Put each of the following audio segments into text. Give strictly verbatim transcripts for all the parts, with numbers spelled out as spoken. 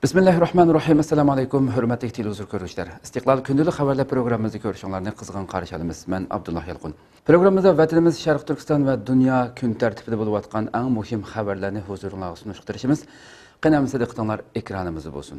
Bismillahirrahmanirrahim. Assalamu alaykum. Hürmetli televizyon görüşler. İstiklal Gündüzlük haberler programımızı görüşünlerini kızgın karşılayımız. Ben Abdullah Yalqun. Programımızda vatanımız Şarkı Türkistan ve dünya gün tertibinde bulup atkan en muhim haberlerini huzuruna sunuşturuşumuz. Qanamızda diqqatinglar ekranımızda olsun.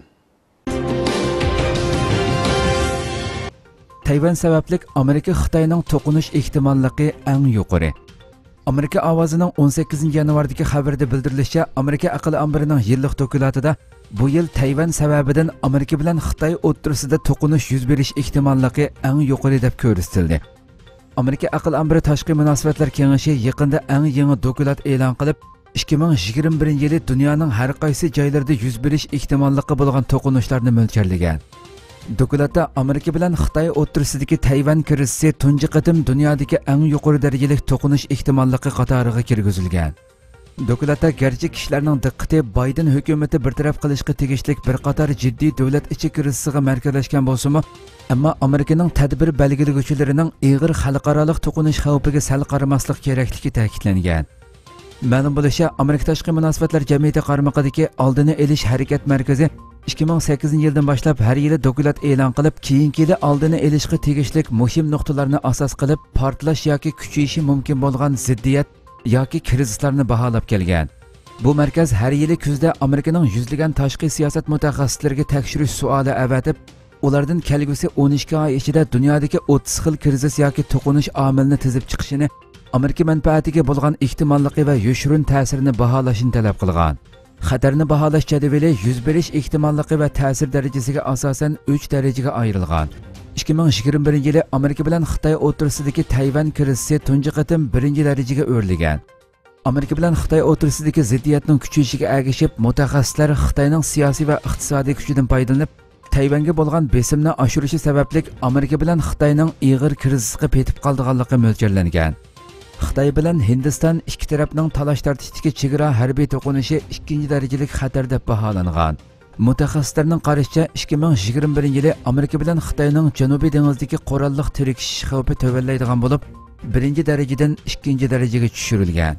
Tayvan sabablik Amerika Xitoyning to'qinish ehtimolliği eng yuqori. Amerika ovozining o'n sakkizinchi yanvardagi xabarda bildirilishicha, Amerika aql ambirining yillik dokumentida bu yil Tayvan sababidan Amerika bilan Xitoy o'rtasida to'qinish yuz berish ehtimolliği eng yuqori deb ko'rsatildi. Amerika aql ambiri tashqi munosabatlar kengashi yaqinda eng yangi dokument e'lon qilib, ikki ming yigirma birinchi yili dunyoning har qaysi joylarida yuz berish ehtimolliği bo'lgan to'qinishlarni mo'ljallagan. Dokumentda Amerika bilan Xitoy o'rtasidagi Tayvan krizisi tunji qatim dunyodagi eng yuqori darajalik to'qinish ehtimolliği qatoriga kirgizilgan. Dokumentda garchi kishilarning diqqati Bayden hukumati bartaraf qilishga tegishli bir qator jiddiy davlat ichi krizisiga markazlashgan bo'lsa-mu, ammo Amerikaning tadbir belgilaguvchilarining ig'ir xalqaro to'qinish xavfiga sal qaramaslik kerakligi ta'kidlangan. Ma'lum bo'lishicha, Amerika tashqi munosabatlar jamiyati qarmog'idagi oldini olish harakat markazi ikki ming sakkizinchi yildan boshlab har yili dokument e'lon qilib, keyingi yili oldini olishga tegishli muhim nuqtalarni asos qilib, portlash yoki kuchayishi mumkin bo'lgan ziddiyat yoki krizislarni baholab kelgan. Bu markaz har yili kuzda Amerikaning yuzlagan tashqi siyosat mutaxassislariga tekshirish savoli avatib, ulardan kelgusi o'n ikki oy ichida dunyodagi o'ttiz xil krizis yoki to'qinish omilini tizib chiqishini, Amerika manfaatiga bo'lgan ehtimolligi va yoshirin ta'sirini baholashni talab qilgan. Xatarni baholash jadvali yuz berish ehtimolligi va ta'sir darajasiga asosan uch darajaga ayrilgan. ikki ming yigirma birinchi yili Amerika bilan Xitoy o'rtasidagi Tayvan krizisi tunji qatim birinchi darajaga o'rlagan. Amerika bilan Xitoy o'rtasidagi ziddiyatning kuchayishiga ergashib, mutaxassislar Xitoyning siyosiy va iqtisodiy kuchidan foydalanib, Tayvanga bo'lgan besimni oshirishi sababli Amerika bilan Xitoyning ig'ir krizisga petib qolganligi mo'ljallangan. Xitoy bilan Hindiston ikki tarafning talash tortishdagi chegara harbiy to'qinishi ikkinchi darajalik xatar deb baholangan. Mutaxassislarning qarashicha, ikki ming yigirma birinchi yili Amerika bilan Xitoyning Janubiy dengizdagi qurolliq tirkish xavfi to'vallaydigan bo'lib, birinchi darajadan ikkinchi darajaga tushirilgan.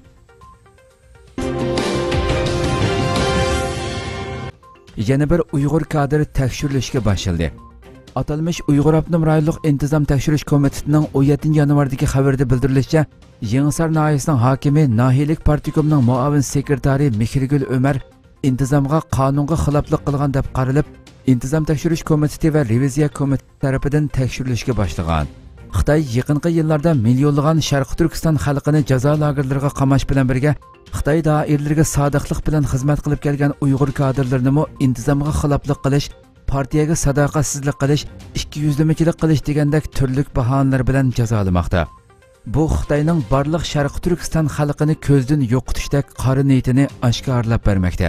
Yana bir Uyg'ur kadri tekshirilishga boshlandi. Atalmış Uyghur Abnum Rayonluq İntizam Tekshirish Komitetining o'n yettinchi yanvardagi xabarda bildirilishicha, Yangisar nahiyasining hokimi Nahiylik partikomining muavin sekretari Mehrigul Ömer intizomga qonunga xiloflik qilgan deb qaralib, Intizam Tekshirish Komiteti va Reviziya Komiteti tarafidan tekshirilishga boshlagan. Xitoy yaqinqi yillarda millionlagan Sharq Turkiston xalqini jazo lagerlariga qamash bilan birga Xitoy doiralariga sodiqlik bilan xizmat qilib kelgan Uyg'ur kadrlarini mo intizomga xiloflik qilish, partiyaga sadoqatsizlik qilish, ikki yuzlamachilik qilish degandek turli bahonalar bilan jazolamoqda. Bu Xitoyning barliq Sharq Turkiston xalqini ko'zdan yo'qotishdek qora niyatini oshkorlab bermoqda.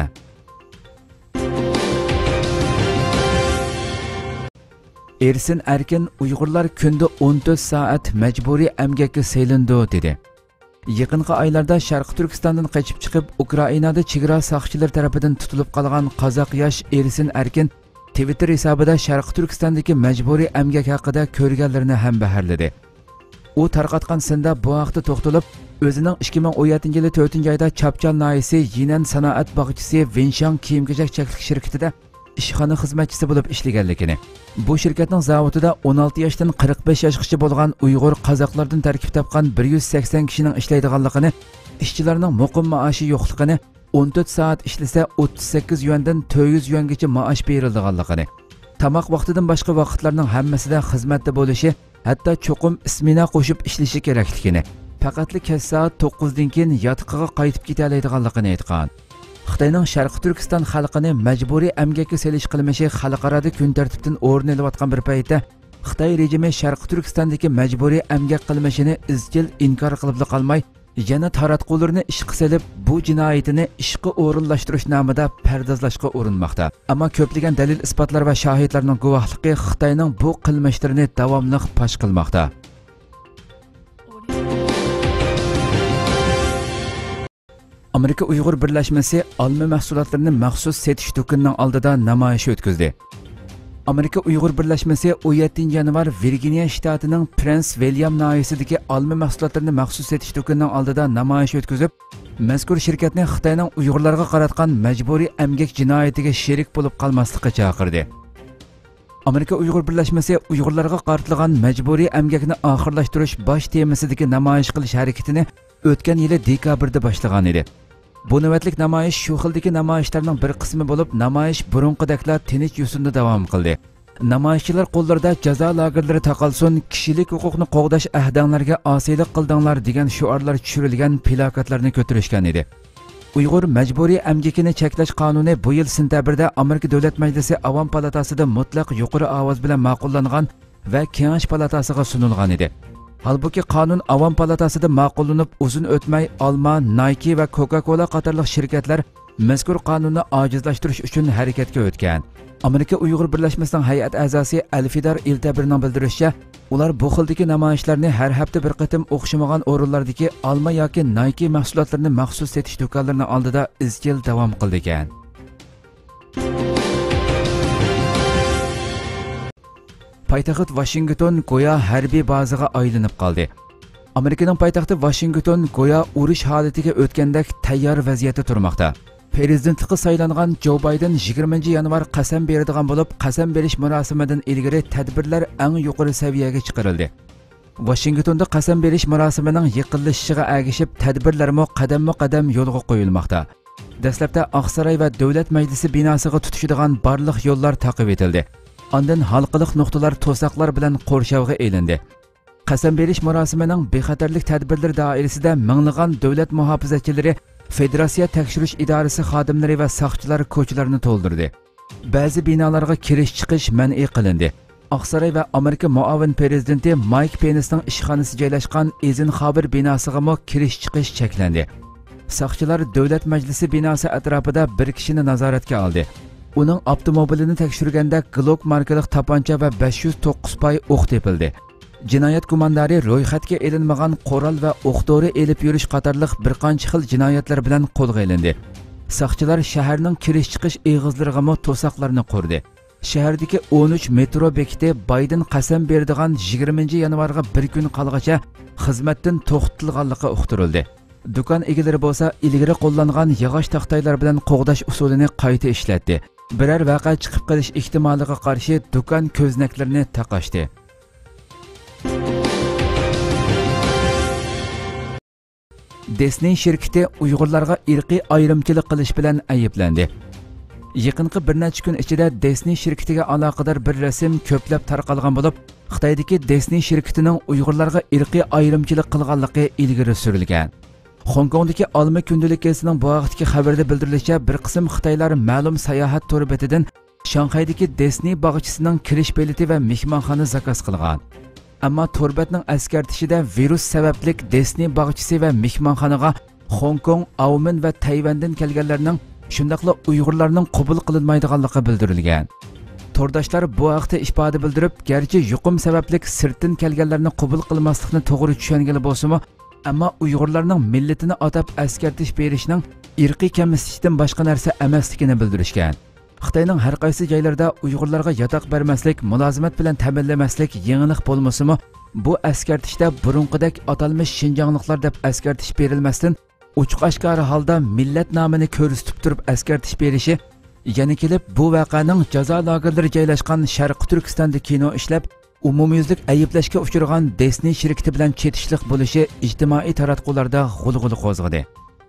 Ersin Erkin Uyg'urlar kunda o'n to'rt soat majburiy emgakka saylandi dedi. Yaqinqi oylarda Sharq Turkistondan qochib chiqib, Ukrainada chegara soqchilari tomonidan tutilib qolgan qozoq yosh Ersin Erkin Twitter hisobida Sharq Turkistondagi majburiy emgak haqida ko'rganlarini ham baharladi. U tarqatgan senda bu haqda to'xtalib, o'zining ikki ming o'n yettinchi yili to'rtinchi oyda Chapchal nahiyasi Yinan sanoat bog'chisi Wenshang kiyim-kechak cheklik shirkatida ishxona xizmatchisi bo'lib ishlaganligini, bu shirkatning zavodida o'n olti yoshdan qirq besh yoshgacha bo'lgan Uyg'ur qozoqlardan tarkib topgan bir yuz sakson kishining ishlaydiganligini, ishchilarning muqim maoshi yo'qligini, o'n to'rt soat ishlasa o'ttiz sakkiz yuandan to'rt yuz yuangacha maosh berilganligini, tamoq vaqtidan boshqa vaqtlarning hammasida xizmatda bo'lishi, hatto cho'qim ismina qo'shib ishlashi kerakligini, faqatli kech soat to'qqizdan keyin yotiqiga qaytib keta oladiganligini aytgan. Xitoyning Sharq Turkiston xalqini majburiy emgakka selish qilmishi xalqaro kun tartibdan o'rin olayotgan bir paytda Xitoy rejimi Sharq Turkistondagi majburiy emgak qilmishini izchil inkor qilib qolmay, yana taratqularni ishga selib, bu jinoyatini ishga o'rinlashtirish nomida pardozlashga urinmoqda. Ammo ko'plagan dalil isbotlar va shohidlarning guvohligi Xitoyning bu qilmishlarini davomli fosh qilmoqda. Amerika Uyg'ur birlashmasi olma mahsulotlarini maxsus setish do'konining oldida namoyish o'tkazdi. Amerika Uyg'ur birlashmasi o'n yettinchi yanvar Virginiya shtatining Prince William noyasidagi olma mahsulotlarini maxsus setish do'konining oldida namoyish o'tkazib, mazkur shirkatni Xitoyning Uyg'urlarga qaratgan majburiy emgak jinoyatiga sherik bo'lib qolmaslikka chaqirdi. Amerika Uyg'ur birlashmasi Uyg'urlarga qaratilgan majburiy emgakni oxirlashtirish bosh temasidagi namoyish qilish harakatini o'tgan yili dekabrda boshlagan edi. Bu navbatlik namoyish shu xildagi namoyishlarning bir qismi bo'lib, namoyish burunqidaklar tinch yo'sinda davom qildi. Namoyishchilar qo'llarida jazo lagerlari taqalsin, kishilik huquqni qo'g'dash ahdanglarga osiylik qildinglar degan shiorlar tushirilgan plakatlarni ko'tarishgan edi. Uyg'ur majburiy emgakini cheklash qonuni bu yil sentabrda Amerika Davlat Majlisi Avam palatasida mutlaq yuqori ovoz bilan ma'qullangan va Kengash palatasiga sunilgan edi. Halbuki qonun Avam palatasida ma'qullanib uzun o'tmay Alma, Nike va Coca-Cola qatorliq shirkatlar mazkur qonunni ojizlashtirish uchun harakatga o'tgan. Amerika Uyg'ur birlashmasining hay'at a'zosi Alfidar Iltabirning bildirishicha, ular bu xildagi namoyishlarni har hafta bir qatim o'xshamagan o'rinlardagi Alma yoki Nike mahsulotlarini maxsus setish do'konlarining oldida izchil davom qildi ekan. Paytaxt Washington go'yo harbiy bazaga aylanib qoldi. Amerikaning poytaxti Washington go'yo urush holatiga o'tgandek tayyor vaziyatda turmoqda. Prezidentlikka saylangan Joe Biden yigirmanchi yanvar qasam beradigan bo'lib, qasam berish murosimidan ilgari tadbirlar eng yuqori saviyaga chiqarildi. Washingtonda qasam berish murosimining yiqilishiga ergishib, tadbirlarmo qadamma-qadam yo'lga qo'yilmoqda. Dastlabda Oqsaroy va Davlat Majlisi binosiga tutishadigan barliq yo'llar taqib etildi. Ondan halqiliq nuqtalar to'saqlar bilan qo'rshavga elindi. Qasam berish murosimining bexatarlik tadbirlari doirasida minglagan davlat muhofizachilari, Federatsiya tekshirish idorasi xodimlari va soqchilar ko'chalarni to'ldirdi. Ba'zi binolarga kirish-chiqish man'iy qilindi. Oqsaroy va Amerika muavin prezidenti Mike Pence'ning ishxonasi joylashgan Eisenhower binosiga mo kirish-chiqish cheklandi. Soqchilar Davlat Majlisi binosi atrofida bir kishini nazoratga oldi. Uning avtomobilini tekshirganda Glock markali tapancha va besh yuz to'qqiz poy o'q tepildi. Jinoyat gumondori ro'yxatga elinmagan qo'ral va o'q-dori elib yurish qatorliq bir qancha xil jinoyatlar bilan qo'lga olindi. Soqchilar shaharning kirish-chiqish eg'izlariga mo to'saqlarni qurdi. Shahardagi o'n uch metro bekiti Biden qasam berdigan yigirmanchi yanvarga bir kun qolgacha xizmatdan to'xtatilganligi uqtirildi. Do'kon egalari bo'lsa ilgari qo'llangan yog'och taxtaylar bilan qo'g'dash usulini qayta ishlatdi. Biror vaqa chiqib qolish ehtimoliga qarshi do'kon ko'znaklarini taqashdi. Disney shirkati Uyg'urlarga irqiy ayrimchilik qilish bilan ayblandi. Yaqinqi bir necha kun ichida Disney shirkatiga aloqador bir rasm ko'plab tarqalgan bo'lib, Xitoydagi Disney shirkatining Uyg'urlarga irqiy ayrimchilik qilganligi ilgari surilgan. Hong Kongdagi Olma kundalik gazetining bu vaqtdagi xabarda bildirilishicha, bir qism Xitoylar ma'lum sayohat to'rbetidan Shanxaydagi Disney bog'chisining kirish bileti va mehmonxona zakaz qilgan. Ammo to'rbetning askartishida virus sababli Disney bog'chisi va mehmonxonaga Hong Kong, Aumen va Tayvandan kelganlarning, shundaqla Uyg'urlarning qabul qilinmaydiganligi bildirilgan. To'rdoshlar bu haqda ifoda bildirib, garchi yuqum sababli sirtdan kelganlarni qabul qilmaslikni to'g'ri tushungan bo'lsa-mu, ammo Uyg'urlarning millatini atab askartish berishning irqiy kamsitishdan boshqa narsa emasligini bildirishgan. Xitoyning har qaysi joylarida Uyg'urlarga yotoq bermaslik, mulozimat bilan ta'minlamaslik yangilik bo'lmasa-mu, bu askartishda burunqidek atalmish Shinjongliklar deb askartish berilmasdan, ochiq-oshkora holda millat nomini ko'rsatib turib askartish berishi, yana kelib bu voqeaning jazo lagerlari joylashgan Sharqi Turkistonda kino ishlab, umumyuzlik ayblashga uchragan Disney shirkati bilan chetishlik bo'lishi ijtimoiy taratqularda g'ulg'ul qo'zg'adi.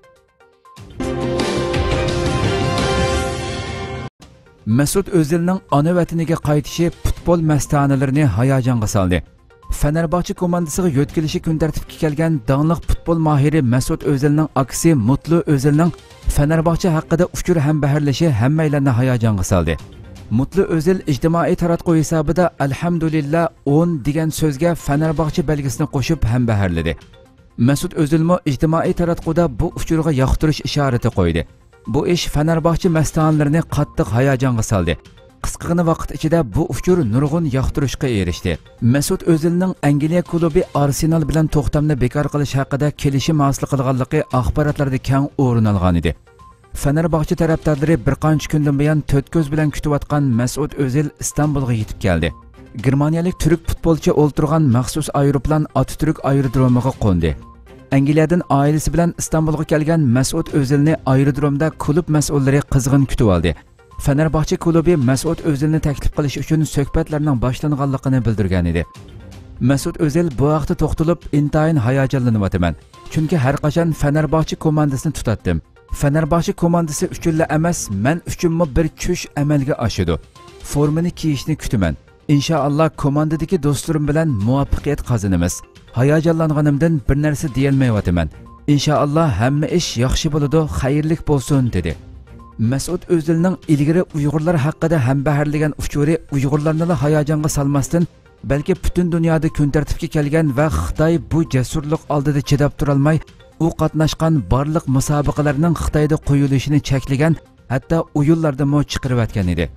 Mesut Özil'ning ona vataniga qaytishi futbol mastonalarini hayajonga soldi. Fenerbahçe komandasiga yo'tkilishi kun tartibga kelgan danglik futbol mohiri Mesut Özil'ning aksi Mutlu Özil'ning Fenerbahçe haqida uchur ham baharlashi hammalarni hayajonga soldi. Mutlu Özil ijtimoiy taratquv hisobida alhamdulillah o'n degan so'zga Fenerbahçe belgisini qo'shib ham baharladi. Mesut Özilmo ijtimoiy taratquvda bu uchurga yoqtirish ishorati qo'ydi. Bu ish Fenerbahçe mastonlarini qattiq hayajonga soldi. Qisqagina vaqt ichida bu uchur nurg'un yoqtirishga erishdi. Mesut Özilning Angliya klubi Arsenal bilan to'xtamni bekor qilish haqida kelishim hosil qilganligi axborotlarda keng o'rin olgan edi. Fenerbahçe taraftarları bir qancha kundan buyon to'rt ko'z bilan kutayotgan Mesut Özil Istanbulga yetib keldi. Germaniyalik Türk futbolchi o'ltirgan maxsus aeroplan Atatürk aerodromiga qo'ndi. Angliyadan oilasi bilan Istanbulga kelgan Mesut Özilni aerodromda klub mas'ullari qizg'in kutib oldi. Fenerbahçe klubi Mesut Özilni taklif qilish uchun suhbatlarning boshlanganligini bildirgan edi. Mesut Özil bu vaqtda to'xtalib, intayin hayajonlanyapman. Chunki har qachon Fenerbahçe komandasini tutatdim. Fenerbahçe komandasi uchunla emas, men uchunmi bir kuch amalga oshidi. Formani kiyishni kutaman. İnşallah komandadagi do'stlarim bilan muvaffaqiyat qozonamiz. Hayajonlanganimdan bir narsa deyolmayapman. İnşallah hamma ish yaxshi bo'ladi, xayrlik bo'lsin dedi. Mesut Özilning ilgari Uyg'urlar haqida ham baharlagan uchuri Uyg'urlarni hayajonga solmasdan, balki butun dunyoda kun tartibga kelgan va Xitoy bu jasurlik oldida chidab tura olmay, u qatnashgan barliq musobaqalarning Xitoyda qo'yilishini cheklagan, hatto o'yinlarda mo chiqarib o'tgan edi.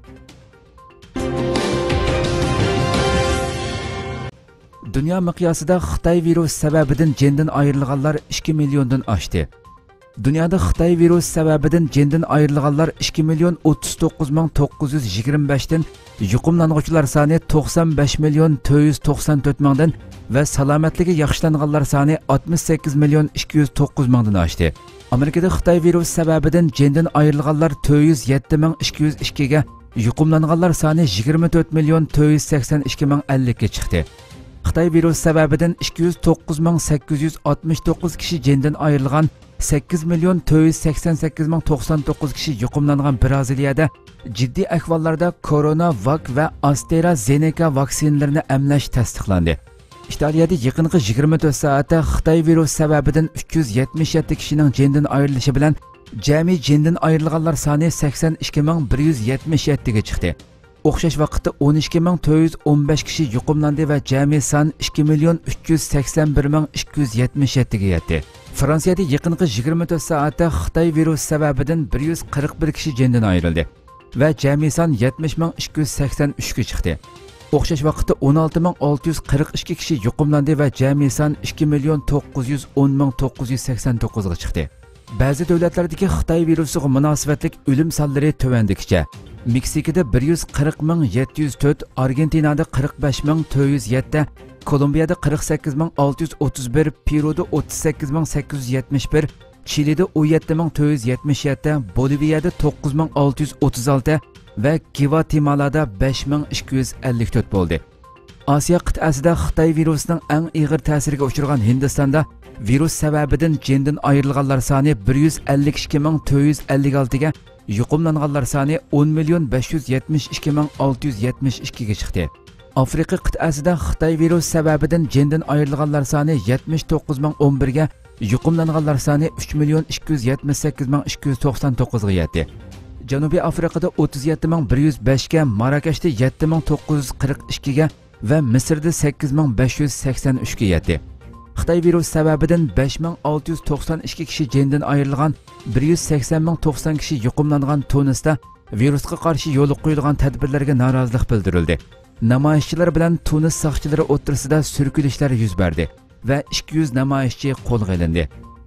Dünya miqyosida Xitoy virus sababidan jindan ayrilganlar ikki milliondan oshdi. Dunyoda Xitoy virus sababidan jindan ayrilganlar ikki million o'ttiz to'qqiz ming to'qqiz yuz yigirma besh dan, yuqumlanuvchilar soni to'qson besh million to'rt yuz to'qson to'rt mingdan va salomatligi yaxshilanganlar soni oltmish sakkiz million ikki yuz to'qqiz mingdan oshdi. Amerikada Xitoy virus sababidan jindan ayrilganlar to'rt yuz yetti ming ikki yuz ikki ga, yuqumlanganlar soni yigirma to'rt million to'rt yuz sakson ikki ming ellik ga chiqdi. Xitoy virus sababidan ikki yuz to'qqiz ming sakkiz yuz oltmish to'qqiz kishi jindan ayrilgan, sakkiz million to'rt yuz sakson sakkiz ming to'qson to'qqiz kishi yuqumlangan Braziliyada jiddiy ahvollarda Coronavac va AstraZeneca vaksinalarini emlash tasdiqlandi. İtaliyada yaqinqi yigirma to'rt soatda Xitoy virus sababidan uch yuz yetmish yetti kishining jindan ayrilishi bilan jami jindan ayrilganlar soni sakson ikki ming bir yuz yetmish yetti ga chiqdi. O'xshash vaqtda o'n ikki ming to'rt yuz o'n besh kishi yuqumlandi va jami son ikki million uch yuz sakson bir ming ikki yuz yetmish yetti ga yetdi. Fransiyada yaqinqi yigirma to'rt soatda Xitoy virus sababidan bir yuz qirq bir kishi jindan ayrildi va jami son yetmish ming ikki yuz sakson uch ga chiqdi. O'xshash vaqtda o'n olti ming olti yuz qirq ikki kishi yuqumlandi va jami son ikki million to'qqiz yuz o'n ming to'qqiz yuz sakson to'qqiz ga chiqdi. Ba'zi davlatlardagi Xitoy virusiga munosabatlik o'lim sonlari tuvandikicha: Meksikada bir yuz qirq ming yetti yuz to'rt, Argentinada qirq besh ming to'rt yuz yetti, Kolumbiyada qirq sakkiz ming olti yuz o'ttiz bir, Peruda o'ttiz sakkiz ming sakkiz yuz yetmish bir, Chilida o'n yetti ming to'rt yuz yetmish yetti, Boliviyada to'qqiz ming olti yuz o'ttiz olti va Gvatemalada besh ming ikki yuz ellik to'rt bo'ldi. Osiyo qit'asida Xitoy virusining eng og'ir ta'siriga uchragan Hindistonda virus sababidan jindan ayrilganlar soni bir yuz ellik ikki ming to'rt yuz ellik olti ga, yuqumlanganlar soni o'n million besh yuz yetmish ikki ming olti yuz yetmish ikki ga chiqdi. Afrika qit'asida Xitoy virus sababidan jindan ayrilganlar soni yetmish to'qqiz ming o'n bir ga, yuqumlanganlar soni uch million ikki yuz yetmish sakkiz ming ikki yuz to'qson to'qqiz ga yetdi. Janubiy Afrikada o'ttiz yetti ming bir yuz besh ga, Marokashda yetti ming to'qqiz yuz qirq ikki ga va Misrda sakkiz ming besh yuz sakson uch ga yetdi. Xitoy virus sababidan besh ming olti yuz to'qson ikki kishi jindan ayrilgan, bir yuz sakson ming to'qson kishi yuqumlangan Tunisda virusga qarshi yo'l qo'yilgan tadbirlarga norozilik bildirildi. Namoyishchilar bilan Tunis soqchilari o'rtasida surkilishlar yuz berdi va ikki yuz namoyishchi qo'lga olindi.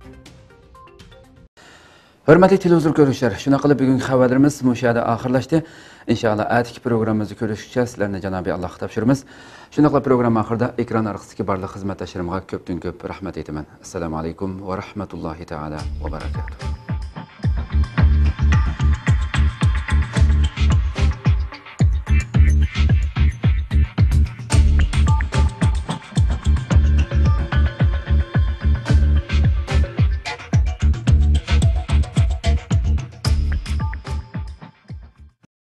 Hurmatli televizor ko'ruvchilar, shuna qilib bugungi xabarlarimiz mushada oxirlashdi. Inshaalloh atiki programmamizni ko'rishgacha sizlarni Janobiy Allohga topshiramiz. Shuna qilib programma oxirida ekran orqasidagi barcha xizmatdoshlarimga ko'pdan ko'p rahmat aytaman. Assalomu alaykum va rahmatullohi taala va barakatuh.